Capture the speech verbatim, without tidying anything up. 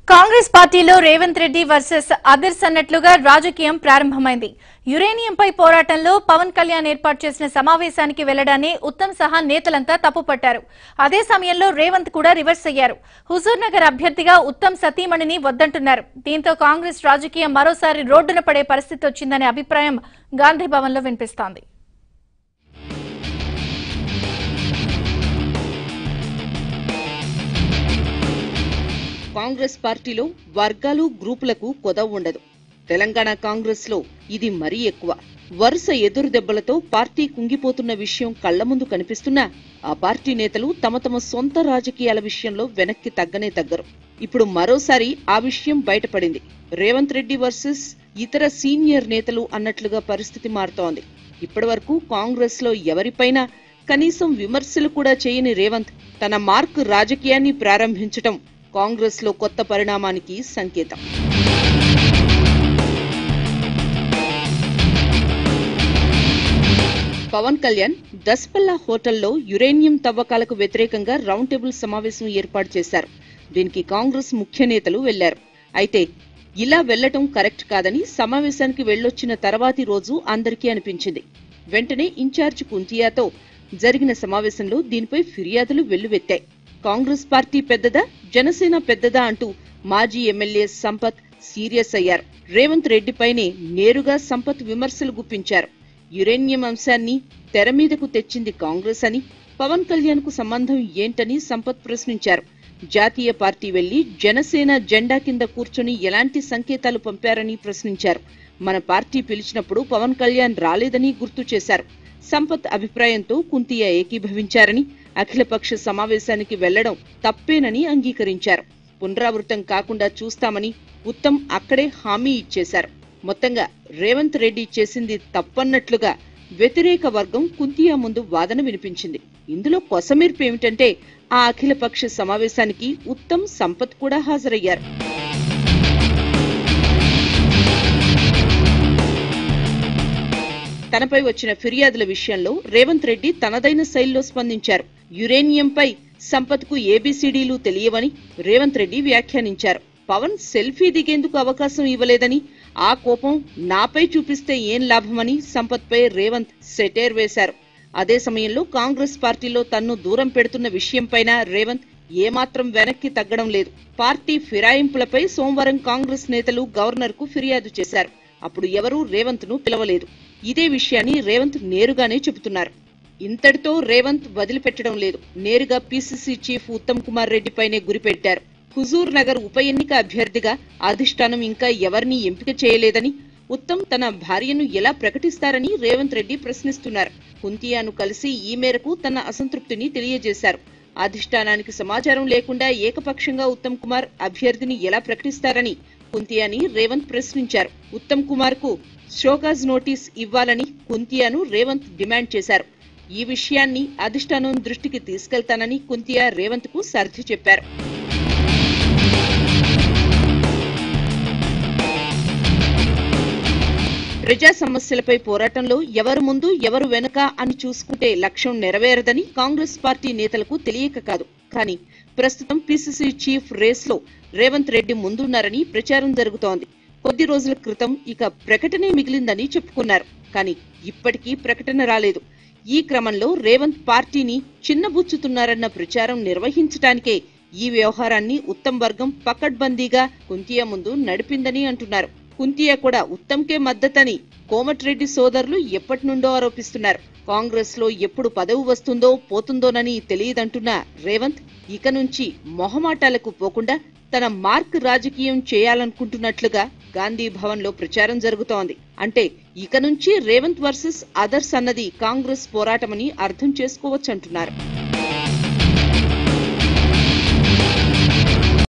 కాంగ్రెస్ పార్టీలో Revanth Reddy versus others అన్నట్లుగా రాజకీయం ప్రారంభమైంది. యురేనియంపై పోరాటంలో పవన్ కళ్యాణ్ ఏర్పాటు చేసిన సమావేశానికి వెళ్లడాన్ని ఉత్తమ్ సహా నేతలంతా తప్పుపట్టారు. అదే సమయంలో రేవంత్ కూడా రివర్స్ అయ్యారు. హుజూర్ నగర్ అభ్యర్థిగా ఉత్తమ్ సతీమణిని వద్దంటున్నారు. దీంతో కాంగ్రెస్ రాజకీయం మరోసారి రోడ్డున పడే పరిస్థితి వచ్చిందనే అభిప్రాయం గాంధీ భవన్ లో వినిపిస్తోంది. కాంగ్రెస్ పార్టీలో వర్గాలు గ్రూపులకు కొదవ ఉండదు. తెలంగాణ కాంగ్రెస్ లో ఇది మరీ ఎక్కువ. వరుస ఎదురు దెబ్బలతో పార్టీ కుంగిపోతున్న విషయం కళ్ల ముందు కనిపిస్తున్నా ఆ పార్టీ నేతలు తమ తమ సొంత రాజకీయాల విషయంలో వెనక్కి తగ్గనే తగ్గరు. ఇప్పుడు మరోసారి ఆ విషయం బయటపడింది. రేవంత్ రెడ్డి వర్సెస్ ఇతర సీనియర్ నేతలు అన్నట్లుగా పరిస్థితి మారుతోంది. ఇప్పటి వరకు కాంగ్రెస్ లో ఎవరిపైనా కనీసం విమర్శలు కూడా చేయని రేవంత్ తన మార్క్ రాజకీయాన్ని ప్రారంభించటం కాంగ్రెస్ లో కొత్త పరిణామానికి సంకేతం. పవన్ కళ్యాణ్ దస్పల్లా హోటల్లో యురేనియం తవ్వకాలకు వ్యతిరేకంగా రౌండ్ టేబుల్ సమావేశం ఏర్పాటు చేశారు. దీనికి కాంగ్రెస్ ముఖ్య నేతలు వెళ్లారు. అయితే ఇలా వెళ్లటం కరెక్ట్ కాదని సమావేశానికి వెళ్లొచ్చిన తర్వాతి రోజు అందరికీ అనిపించింది. వెంటనే ఇన్ఛార్జ్ కుంతియాతో జరిగిన సమావేశంలో దీనిపై ఫిర్యాదులు వెల్లువెత్తాయి. కాంగ్రెస్ పార్టీ పెద్దదా, జనసేన పెద్దదా అంటూ మాజీ ఎమ్మెల్యే సంపత్ సీరియస్ అయ్యారు. రేవంత్ రెడ్డిపైనే నేరుగా సంపత్ విమర్శలు గుప్పించారు. యురేనియం అంశాన్ని తెర మీదకు తెచ్చింది కాంగ్రెస్ అని, పవన్ కళ్యాణ్ కు సంబంధం ఏంటని సంపత్ ప్రశ్నించారు. జాతీయ పార్టీ వెళ్లి జనసేన జెండా కింద కూర్చొని ఎలాంటి సంకేతాలు పంపారని ప్రశ్నించారు. మన పార్టీ పిలిచినప్పుడు పవన్ కళ్యాణ్ రాలేదని గుర్తు చేశారు. సంపత్ అభిప్రాయంతో కుంతియా ఏకీభవించారని, అఖిలపక్ష సమావేశానికి వెళ్లడం తప్పేనని అంగీకరించారు. పునరావృతం కాకుండా చూస్తామని ఉత్తమ్ అక్కడే హామీ ఇచ్చేశారు. మొత్తంగా రేవంత్ రెడ్డి చేసింది తప్పన్నట్లుగా వ్యతిరేక వర్గం కుంతియా ముందు వాదన వినిపించింది. ఇందులో కొసమెరుపు ఏమిటంటే ఆ అఖిలపక్ష సమావేశానికి ఉత్తమ్, సంపత్ కూడా హాజరయ్యారు. తనపై వచ్చిన ఫిర్యాదుల విషయంలో రేవంత్ రెడ్డి తనదైన శైలిలో స్పందించారు. యురేనియంపై సంపత్ కు ఏబీసీడీలు తెలియవని రేవంత్ రెడ్డి వ్యాఖ్యానించారు. పవన్ సెల్ఫీ దిగేందుకు అవకాశం ఇవ్వలేదని, ఆ కోపం నాపై చూపిస్తే ఏం లాభమని సంపత్ పై రేవంత్ సెటైర్ వేశారు. అదే సమయంలో కాంగ్రెస్ పార్టీలో తన్ను దూరం పెడుతున్న విషయంపైన రేవంత్ ఏమాత్రం వెనక్కి తగ్గడం లేదు. పార్టీ ఫిరాయింపులపై సోమవారం కాంగ్రెస్ నేతలు గవర్నర్ కు ఫిర్యాదు చేశారు. అప్పుడు ఎవరూ రేవంత్ ను పిలవలేదు. ఇదే విషయాన్ని రేవంత్ నేరుగానే చెబుతున్నారు. ఇంతటితో రేవంత్ వదిలిపెట్టడం లేదు. నేరుగా పీసీసీ చీఫ్ ఉత్తమ్ కుమార్ రెడ్డిపైనే గురిపెట్టారు. హుజూర్ నగర్ ఉప ఎన్నిక అభ్యర్థిగా అధిష్టానం ఇంకా ఎవరిని ఎంపిక చేయలేదని, ఉత్తమ్ తన భార్యను ఎలా ప్రకటిస్తారని రేవంత్ రెడ్డి ప్రశ్నిస్తున్నారు. కుంతియాను కలిసి ఈ మేరకు తన అసంతృప్తిని తెలియజేశారు. అధిష్టానానికి సమాచారం లేకుండా ఏకపక్షంగా ఉత్తమ్ కుమార్ అభ్యర్థిని ఎలా ప్రకటిస్తారని కుంతియాని రేవంత్ ప్రశ్నించారు. ఉత్తమ్ కుమార్ కు షోకాజ్ నోటీస్ ఇవ్వాలని కుంతియాను రేవంత్ డిమాండ్ చేశారు. ఈ విషయాన్ని అధిష్టానం దృష్టికి తీసుకెళ్తానని కుంతియా రేవంత్ కు సర్ది చెప్పారు. ప్రజా సమస్యలపై పోరాటంలో ఎవరు ముందు ఎవరు వెనుక అని చూసుకుంటే లక్ష్యం నెరవేరదని కాంగ్రెస్ పార్టీ నేతలకు తెలియక కాదు. కానీ ప్రస్తుతం పీసీసీ చీఫ్ రేస్ లో రేవంత్ రెడ్డి ముందున్నారని ప్రచారం జరుగుతోంది. కొద్ది రోజుల క్రితం ఇక ప్రకటనే మిగిలిందని చెప్పుకున్నారు. కానీ ఇప్పటికీ ప్రకటన రాలేదు. ఈ క్రమంలో రేవంత్ పార్టీని చిన్నబుచ్చుతున్నారన్న ప్రచారం నిర్వహించడానికే ఈ వ్యవహారాన్ని ఉత్తమ్ వర్గం పకడ్బందీగా కుంతియా ముందు నడిపిందని అంటున్నారు. కుంతియా కూడా ఉత్తమ్కే మద్దతని కోమటిరెడ్డి సోదరులు ఎప్పటి నుండో ఆరోపిస్తున్నారు. కాంగ్రెస్ లో ఎప్పుడు పదవి వస్తుందో పోతుందోనని తెలియదంటున్న రేవంత్ ఇక నుంచి మొహమాటాలకు పోకుండా తన మార్క్ రాజకీయం చేయాలనుకుంటున్నట్లుగా గాంధీ భవన్ లో ప్రచారం జరుగుతోంది. అంటే ఇక నుంచి రేవంత్ వర్సెస్ అదర్స్ అన్నది కాంగ్రెస్ పోరాటమని అర్థం చేసుకోవచ్చంటున్నారు.